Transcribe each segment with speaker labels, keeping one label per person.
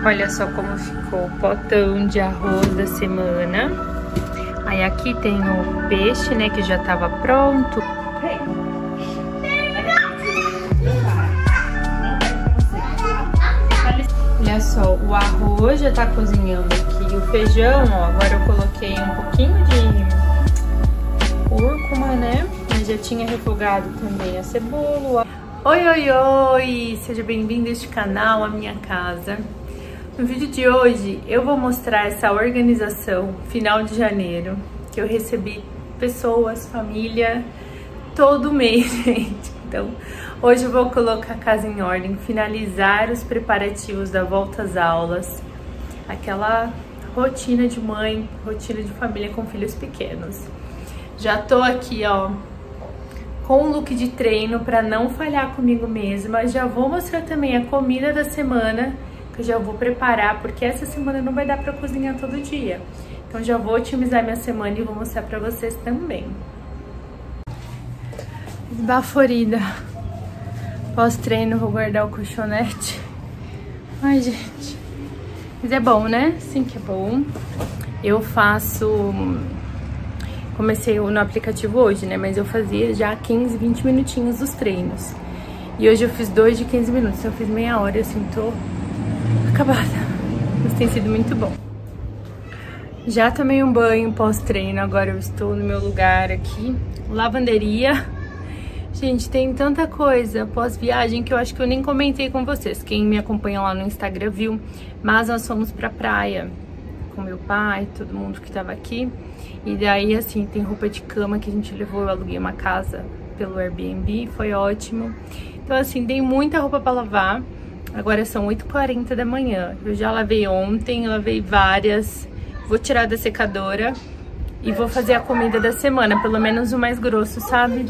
Speaker 1: Olha só como ficou o potão de arroz da semana. Aí aqui tem o peixe, né, que já tava pronto. Olha só, o arroz já tá cozinhando aqui. O feijão, ó, agora eu coloquei um pouquinho de cúrcuma, né? Mas já tinha refogado também a cebola. Oi, oi, oi! Seja bem-vindo a este canal, a minha casa. No vídeo de hoje eu vou mostrar essa organização final de janeiro, que eu recebi pessoas, família, todo mês, gente. Então, hoje eu vou colocar a casa em ordem, finalizar os preparativos da volta às aulas, aquela rotina de mãe, rotina de família com filhos pequenos. Já tô aqui, ó, com um look de treino para não falhar comigo mesma. Já vou mostrar também a comida da semana, que eu já vou preparar, porque essa semana não vai dar para cozinhar todo dia. Então já vou otimizar minha semana e vou mostrar para vocês também. Esbaforida. Pós-treino vou guardar o colchonete. Ai, gente. Mas é bom, né? Sim que é bom. Eu faço... Comecei no aplicativo hoje, né? Mas eu fazia já 15, 20 minutinhos dos treinos. E hoje eu fiz 2 de 15 minutos. Eu fiz meia hora e assim, tô acabada. Mas tem sido muito bom. Já tomei um banho pós-treino. Agora eu estou no meu lugar aqui. Lavanderia. Gente, tem tanta coisa pós-viagem que eu acho que eu nem comentei com vocês. Quem me acompanha lá no Instagram viu. Mas nós fomos pra praia com meu pai, todo mundo que tava aqui. E daí, assim, tem roupa de cama que a gente levou. Eu aluguei uma casa pelo Airbnb, foi ótimo. Então, assim, tem muita roupa pra lavar. Agora são 8h40 da manhã. Eu já lavei ontem, lavei várias. Vou tirar da secadora e vou fazer a comida da semana, pelo menos o mais grosso, sabe?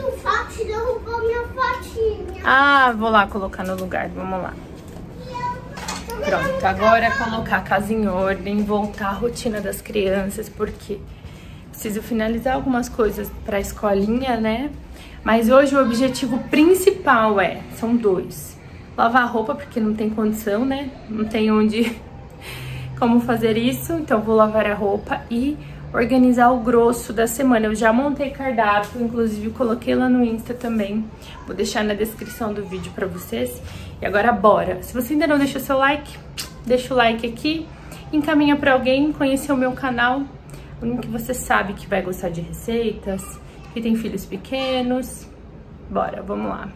Speaker 1: Ah, vou lá colocar no lugar, vamos lá. Pronto, agora é colocar a casa em ordem, voltar à rotina das crianças, porque preciso finalizar algumas coisas para a escolinha, né? Mas hoje o objetivo principal são 2. Lavar a roupa, porque não tem condição, né? Não tem como fazer isso, então vou lavar a roupa e organizar o grosso da semana. Eu já montei cardápio, inclusive coloquei lá no Insta também. Vou deixar na descrição do vídeo pra vocês. E agora bora! Se você ainda não deixou seu like, deixa o like aqui. Encaminha pra alguém conhecer o meu canal. Um que você sabe que vai gostar de receitas, que tem filhos pequenos. Bora, vamos lá.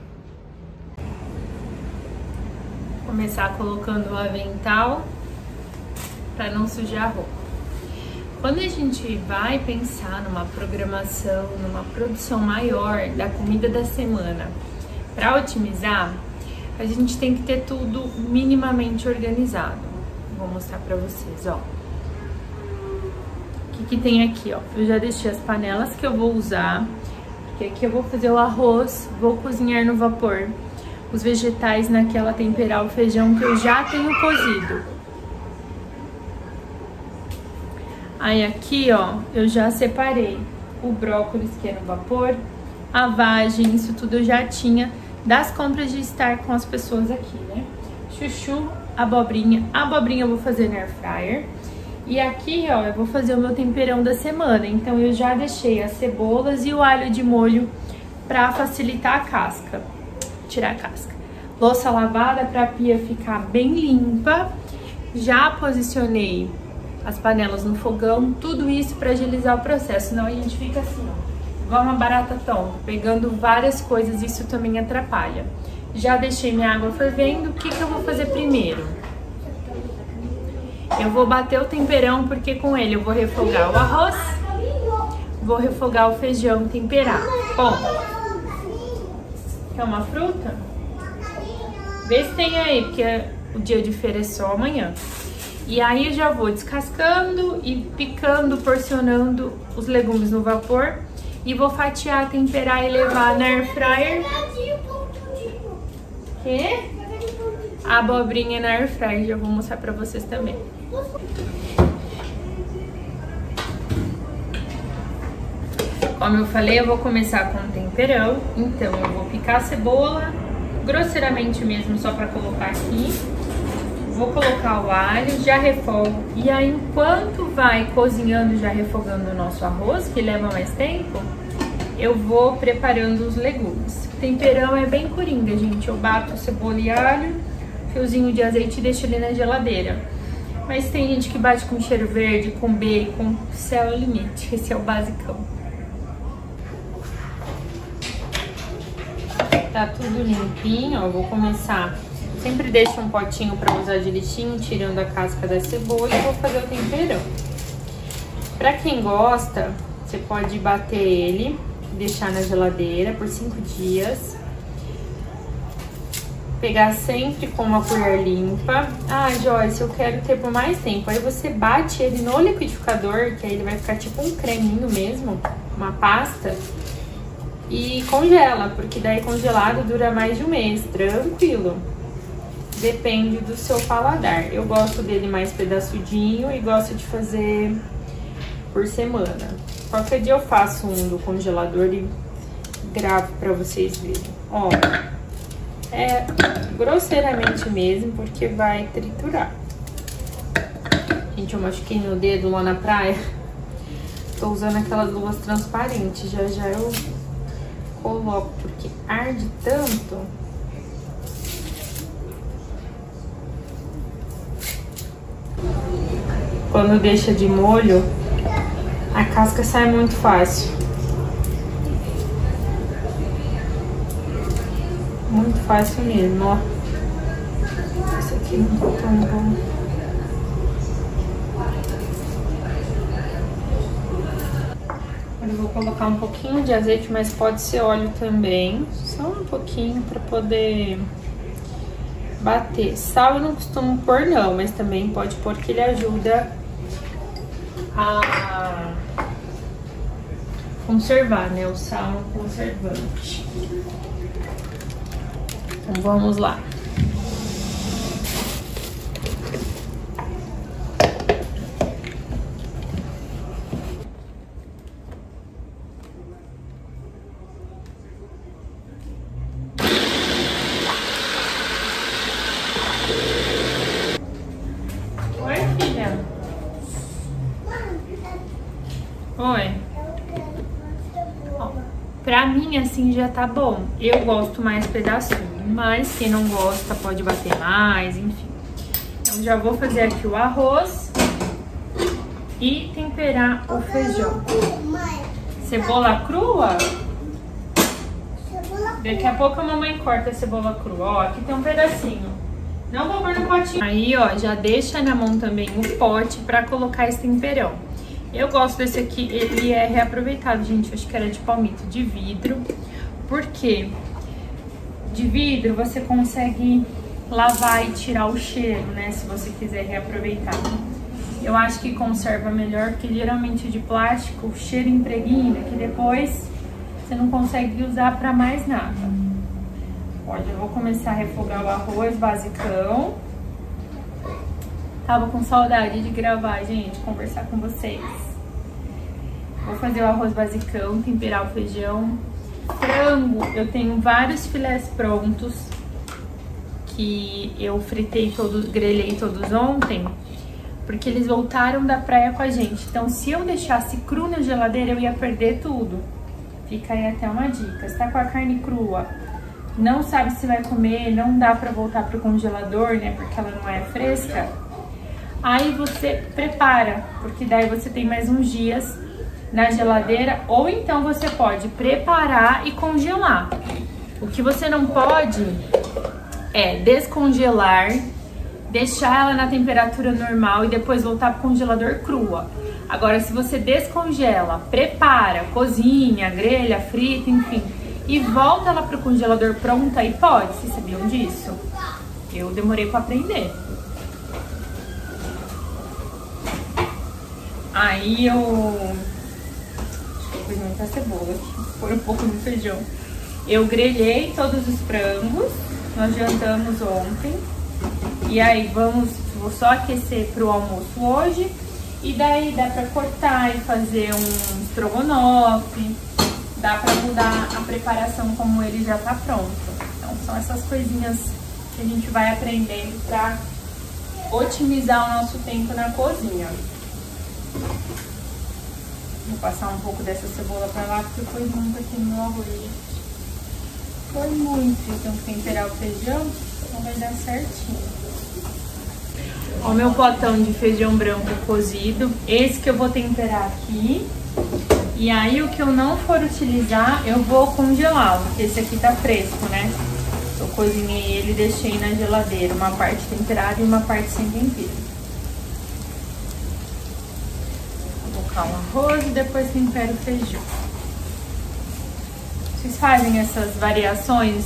Speaker 1: Vou começar colocando o avental pra não sujar a roupa. Quando a gente vai pensar numa programação, numa produção maior da comida da semana, para otimizar, a gente tem que ter tudo minimamente organizado. Vou mostrar para vocês, ó. O que tem aqui, ó? Eu já deixei as panelas que eu vou usar, porque aqui eu vou fazer o arroz, vou cozinhar no vapor. Os vegetais naquela temperar o feijão que eu já tenho cozido. Aí aqui, ó, eu já separei o brócolis que é no vapor, a vagem, isso tudo eu já tinha das compras de estar com as pessoas aqui, né? Chuchu, abobrinha. A abobrinha eu vou fazer na air fryer. E aqui, ó, eu vou fazer o meu temperão da semana. Então eu já deixei as cebolas e o alho de molho pra facilitar a casca. Tirar a casca. Louça lavada pra pia ficar bem limpa. Já posicionei as panelas no fogão, tudo isso para agilizar o processo, senão a gente fica assim, ó, igual uma barata tonta, pegando várias coisas, isso também atrapalha. Já deixei minha água fervendo, o que eu vou fazer primeiro? Eu vou bater o temperão, porque com ele eu vou refogar o arroz, vou refogar o feijão, temperar. Bom, quer uma fruta? Vê se tem aí, porque o dia de feira é só amanhã. E aí eu já vou descascando e picando, porcionando os legumes no vapor. E vou fatiar, temperar e levar na air fryer. Quê? A abobrinha na air fryer, já vou mostrar pra vocês também. Como eu falei, eu vou começar com o temperão. Então eu vou picar a cebola, grosseiramente mesmo, só pra colocar aqui. Vou colocar o alho, já refogo. E aí, enquanto vai cozinhando, já refogando o nosso arroz, que leva mais tempo, eu vou preparando os legumes. O temperão é bem coringa, gente. Eu bato cebola e alho, fiozinho de azeite e deixo ele na geladeira. Mas tem gente que bate com cheiro verde, com bacon. Céu é o limite. Esse é o basicão. Tá tudo limpinho, ó. Vou começar. Sempre deixo um potinho pra usar direitinho, tirando a casca da cebola, e vou fazer o temperão. Pra quem gosta, você pode bater ele, deixar na geladeira por 5 dias. Pegar sempre com uma colher limpa. Ah, Joyce, eu quero ter por mais tempo. Aí você bate ele no liquidificador, que aí ele vai ficar tipo um creminho mesmo, uma pasta. E congela, porque daí congelado dura mais de um mês, tranquilo. Depende do seu paladar. Eu gosto dele mais pedaçudinho e gosto de fazer por semana. Qualquer dia eu faço um do congelador e gravo pra vocês verem. Ó, é grosseiramente mesmo, porque vai triturar. Gente, eu machuquei meu dedo lá na praia. Tô usando aquelas luvas transparentes. Já já eu coloco, porque arde tanto. Quando deixa de molho, a casca sai muito fácil. Muito fácil mesmo, ó. Esse aqui não tá tão bom. Agora eu vou colocar um pouquinho de azeite, mas pode ser óleo também. Só um pouquinho pra poder bater. Sal eu não costumo pôr não, mas também pode pôr, que ele ajuda a conservar, né? O sal é um conservante. Então vamos lá. Oi, filha. Oi. Ó, pra mim assim já tá bom. Eu gosto mais pedacinho. Mas quem não gosta pode bater mais, enfim. Então já vou fazer aqui o arroz e temperar o feijão. Cebola crua? Daqui a pouco a mamãe corta a cebola crua. Ó, aqui tem um pedacinho. Não vou pôr no potinho. Aí, ó, já deixa na mão também o pote pra colocar esse temperão. Eu gosto desse aqui, ele é reaproveitado, gente. Eu acho que era de palmito de vidro. Por quê? De vidro você consegue lavar e tirar o cheiro, né? Se você quiser reaproveitar. Eu acho que conserva melhor, porque geralmente de plástico o cheiro impregna, que depois você não consegue usar pra mais nada. Olha, eu vou começar a refogar o arroz basicão. Tava com saudade de gravar, gente, conversar com vocês. Vou fazer o arroz basicão, temperar o feijão. Frango, eu tenho vários filés prontos que eu fritei todos, grelhei todos ontem, porque eles voltaram da praia com a gente. Então, se eu deixasse cru na geladeira, eu ia perder tudo. Fica aí até uma dica. Se tá com a carne crua, não sabe se vai comer, não dá pra voltar pro congelador, né, porque ela não é fresca, aí você prepara, porque daí você tem mais uns dias na geladeira, ou então você pode preparar e congelar. O que você não pode é descongelar, deixar ela na temperatura normal e depois voltar pro congelador crua. Agora, se você descongela, prepara, cozinha, grelha, frita, enfim, e volta ela pro congelador pronta, aí pode. Vocês sabiam disso? Eu demorei pra aprender. Aí eu pus muita cebola aqui, pôr um pouco de feijão. Eu grelhei todos os frangos, nós jantamos ontem. E aí vou só aquecer pro almoço hoje. E daí dá pra cortar e fazer um estrogonofe. Dá pra mudar a preparação como ele já tá pronto. Então são essas coisinhas que a gente vai aprendendo pra otimizar o nosso tempo na cozinha. Vou passar um pouco dessa cebola pra lá, porque foi muito aqui no arroz, gente. Foi muito, então temperar o feijão, então vai dar certinho. Ó, o meu potão de feijão branco cozido, esse que eu vou temperar aqui. E aí o que eu não for utilizar, eu vou congelá-lo, porque esse aqui tá fresco, né? Eu cozinhei ele e deixei na geladeira, uma parte temperada e uma parte sem tempero. Vou colocar o arroz e depois tempero o feijão. Vocês fazem essas variações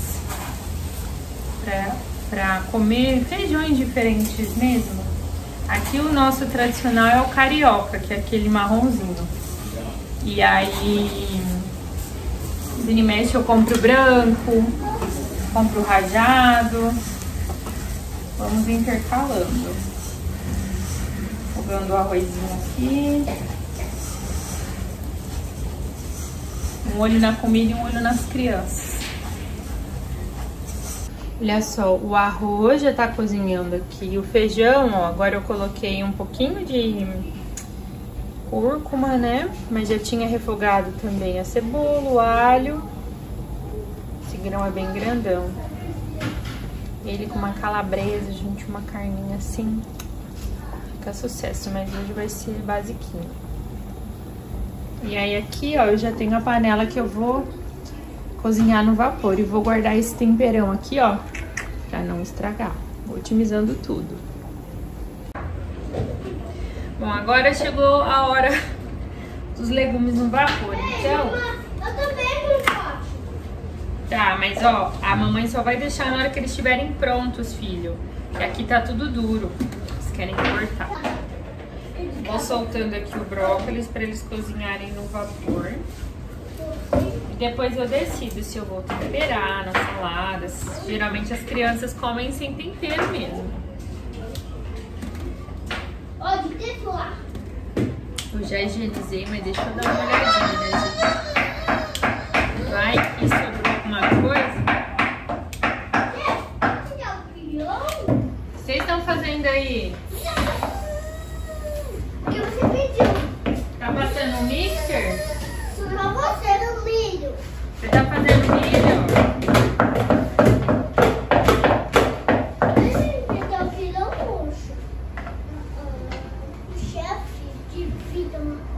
Speaker 1: pra comer feijões diferentes mesmo? Aqui o nosso tradicional é o carioca, que é aquele marronzinho. E aí, vira e mexe, eu compro branco, compro rajado. Vamos intercalando. Jogando o arrozinho aqui. Um olho na comida e um olho nas crianças. Olha só, o arroz já tá cozinhando aqui. O feijão, ó, agora eu coloquei um pouquinho de cúrcuma, né? Mas já tinha refogado também a cebola, o alho. Esse grão é bem grandão. Ele com uma calabresa, gente, uma carninha assim. Fica sucesso, mas hoje vai ser basiquinho. E aí aqui, ó, eu já tenho a panela que eu vou cozinhar no vapor. E vou guardar esse temperão aqui, ó, pra não estragar. Vou otimizando tudo. Bom, agora chegou a hora dos legumes no vapor, então...
Speaker 2: Eu também não posso.
Speaker 1: Tá, mas ó, a mamãe só vai deixar na hora que eles estiverem prontos, filho. Que aqui tá tudo duro. Vocês querem cortar. Vou soltando aqui o brócolis para eles cozinharem no vapor. E depois eu decido se eu vou temperar nas saladas. Geralmente as crianças comem sem tempero mesmo.
Speaker 2: Ó, de ter lá.
Speaker 1: Eu já higienizei, mas deixa eu dar uma olhadinha, né, gente? Vai que sobrou alguma coisa. Vocês estão fazendo aí?
Speaker 2: O que você pediu?
Speaker 1: Tá passando um mixer?
Speaker 2: Só você no milho.
Speaker 1: Você tá fazendo milho?
Speaker 2: Então, filho roxo. O chefe de vida.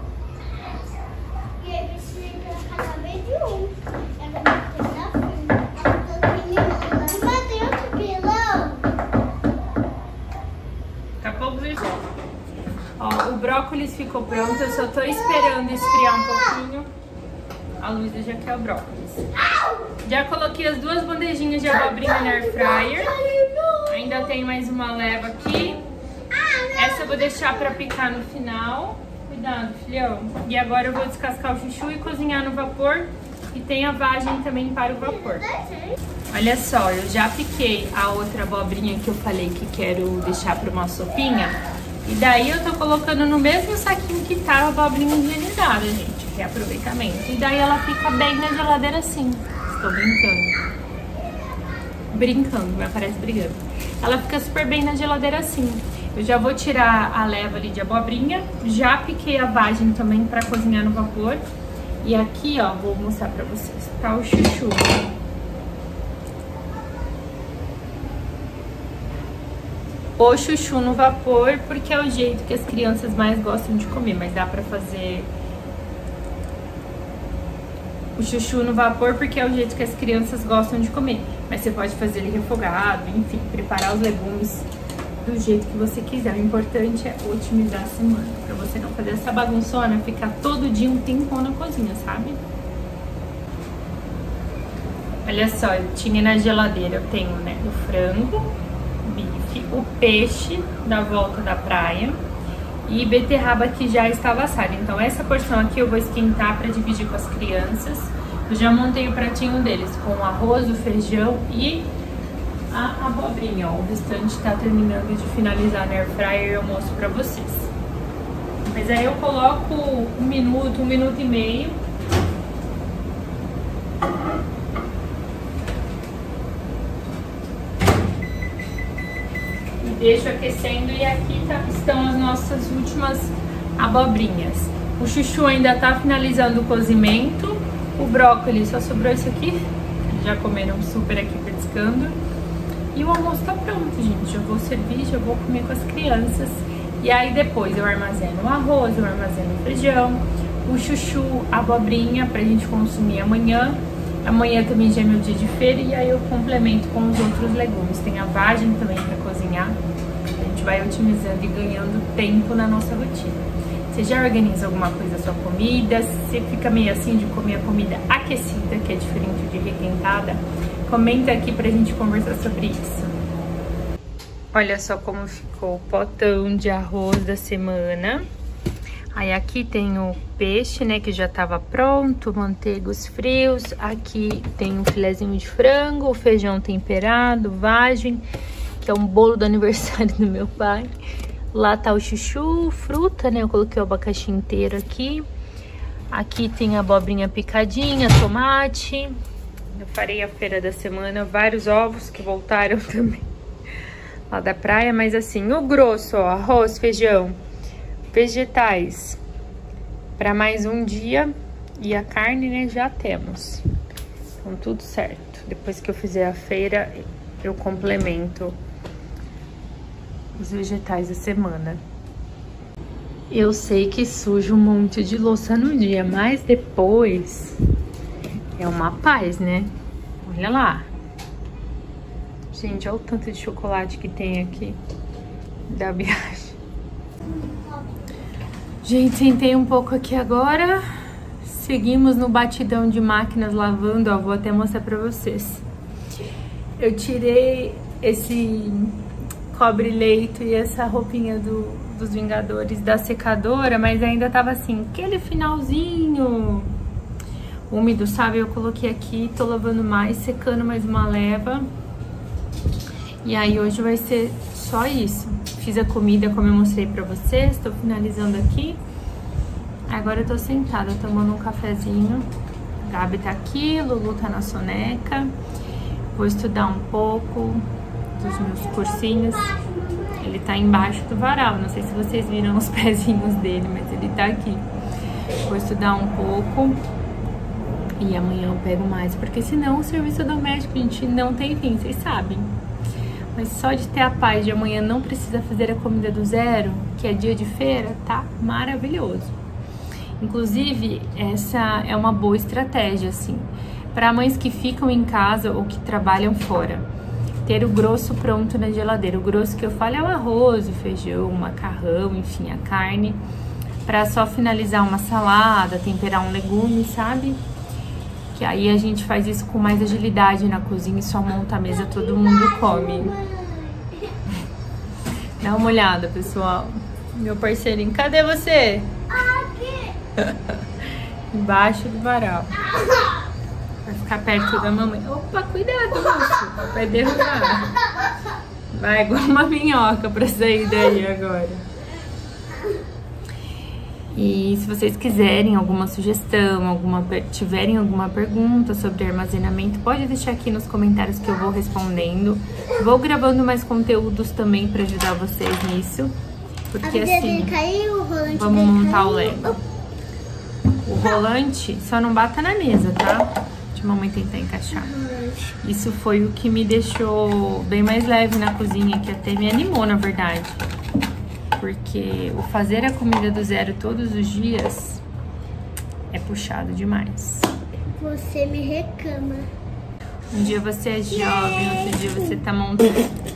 Speaker 2: E aí precisa cada vez de um. Ela vai ter na frente. Ela tá terminando. E bateu outro pilão.
Speaker 1: Daqui a pouco vocês vão. Ó, o brócolis ficou pronto, eu só tô esperando esfriar um pouquinho. A Luísa já quer o brócolis. Já coloquei as 2 bandejinhas de abobrinha na air fryer. Ainda tem mais uma leva aqui. Essa eu vou deixar pra picar no final. Cuidado, filhão. E agora eu vou descascar o chuchu e cozinhar no vapor. E tem a vagem também para o vapor. Olha só, eu já piquei a outra abobrinha que eu falei que quero deixar para uma sopinha. E daí eu tô colocando no mesmo saquinho que tá a abobrinha higienizada, gente. Que é aproveitamento. E daí ela fica bem na geladeira assim. Estou brincando. Brincando, mas parece brigando. Ela fica super bem na geladeira assim. Eu já vou tirar a leva ali de abobrinha. Já piquei a vagem também para cozinhar no vapor. E aqui, ó, vou mostrar pra vocês. Tá o chuchu. O chuchu no vapor, porque é o jeito que as crianças mais gostam de comer. Mas dá pra fazer o chuchu no vapor, porque é o jeito que as crianças gostam de comer. Mas você pode fazer ele refogado, enfim, preparar os legumes do jeito que você quiser. O importante é otimizar a semana, pra você não fazer essa bagunçona, ficar todo dia um tempão na cozinha, sabe? Olha só, eu tinha na geladeira, eu tenho, né, o frango, o bife, o peixe da volta da praia e beterraba que já estava assada. Então essa porção aqui eu vou esquentar para dividir com as crianças. Eu já montei o pratinho deles com o arroz, o feijão e a abobrinha, ó. O restante tá terminando de finalizar na air fryer e eu mostro pra vocês. Mas aí eu coloco 1 minuto, 1 minuto e meio. E deixo aquecendo e aqui estão as nossas últimas abobrinhas. O chuchu ainda tá finalizando o cozimento, o brócolis só sobrou isso aqui, eles já comeram super aqui petiscando. E o almoço tá pronto, gente, já vou servir, já vou comer com as crianças. E aí depois eu armazeno o arroz, eu armazeno o feijão, o chuchu, a abobrinha pra gente consumir amanhã. Amanhã também já é meu dia de feira e aí eu complemento com os outros legumes. Tem a vagem também pra cozinhar. A gente vai otimizando e ganhando tempo na nossa rotina. Você já organiza alguma coisa da sua comida? Você fica meio assim de comer a comida aquecida, que é diferente de requentada? Comenta aqui pra gente conversar sobre isso. Olha só como ficou o potão de arroz da semana. Aí aqui tem o peixe, né, que já tava pronto, manteigos frios. Aqui tem um filezinho de frango, o feijão temperado, vagem, que é um bolo do aniversário do meu pai. Lá tá o chuchu, fruta, né, eu coloquei o abacaxi inteiro aqui. Aqui tem a abobrinha picadinha, tomate. Eu farei a feira da semana, vários ovos que voltaram também lá da praia. Mas assim, o grosso, ó, arroz, feijão, vegetais para mais um dia e a carne, né, já temos. Então tudo certo. Depois que eu fizer a feira, eu complemento os vegetais da semana. Eu sei que sujo um monte de louça no dia, mas depois é uma paz, né? Olha lá. Gente, olha o tanto de chocolate que tem aqui da viagem. Gente, sentei um pouco aqui agora. Seguimos no batidão de máquinas lavando, ó, vou até mostrar pra vocês. Eu tirei esse cobre-leito e essa roupinha dos Vingadores da secadora, mas ainda tava assim, aquele finalzinho úmido, sabe? Eu coloquei aqui, tô lavando mais, secando mais uma leva. E aí hoje vai ser só isso. Fiz a comida como eu mostrei pra vocês, tô finalizando aqui. Agora eu tô sentada tomando um cafezinho. Gabi tá aqui, Lulu tá na soneca. Vou estudar um pouco dos meus cursinhos. Ele tá embaixo do varal, não sei se vocês viram os pezinhos dele, mas ele tá aqui. Vou estudar um pouco e amanhã eu pego mais, porque senão o serviço doméstico, gente, não tem fim, vocês sabem. Mas só de ter a paz de amanhã não precisa fazer a comida do zero, que é dia de feira, tá maravilhoso. Inclusive, essa é uma boa estratégia, assim, para mães que ficam em casa ou que trabalham fora. Ter o grosso pronto na geladeira. O grosso que eu falo é o arroz, o feijão, o macarrão, enfim, a carne. Para só finalizar uma salada, temperar um legume, sabe? Que aí a gente faz isso com mais agilidade na cozinha e só monta a mesa, todo mundo come. Dá uma olhada, pessoal. Meu parceirinho, cadê você? Aqui. Embaixo do varal. Vai ficar perto da mamãe. Opa, cuidado, moço. Vai derrubar. Vai igual uma minhoca pra sair daí agora. E se vocês quiserem alguma sugestão, tiverem alguma pergunta sobre armazenamento, pode deixar aqui nos comentários que eu vou respondendo. Vou gravando mais conteúdos também para ajudar vocês nisso. Porque assim, vamos montar o Lego. O rolante só não bata na mesa, tá? Deixa a mamãe tentar encaixar. Isso foi o que me deixou bem mais leve na cozinha, que até me animou, na verdade. Porque o fazer a comida do zero todos os dias é puxado demais.
Speaker 2: Você me reclama.
Speaker 1: Um dia você é jovem, outro dia você tá montando.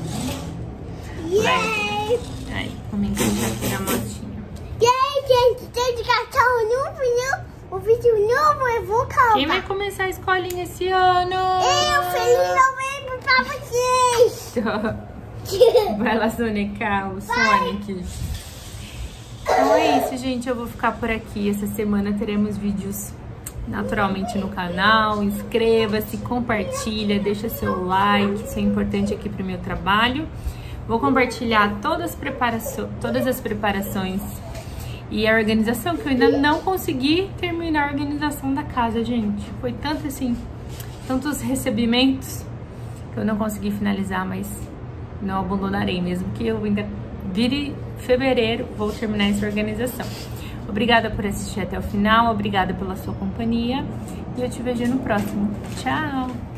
Speaker 1: Vai. Aí, vamos encaixar aqui na motinha.
Speaker 2: E aí, gente, tem de cachorro novo, não? O vídeo novo, eu vou calma.
Speaker 1: Quem vai começar a escolinha esse ano?
Speaker 2: Eu, feliz novembro pra vocês.
Speaker 1: Vai lá sonecar o Sonic. Então é isso, gente. Eu vou ficar por aqui. Essa semana teremos vídeos naturalmente no canal. Inscreva-se, compartilha, deixa seu like. Isso é importante aqui pro meu trabalho. Vou compartilhar todas as preparações e a organização, que eu ainda não consegui terminar a organização da casa, gente. Foi tanto assim, tantos recebimentos que eu não consegui finalizar, mas não abandonarei, mesmo que eu ainda vire fevereiro, vou terminar essa organização. Obrigada por assistir até o final, obrigada pela sua companhia e eu te vejo no próximo. Tchau!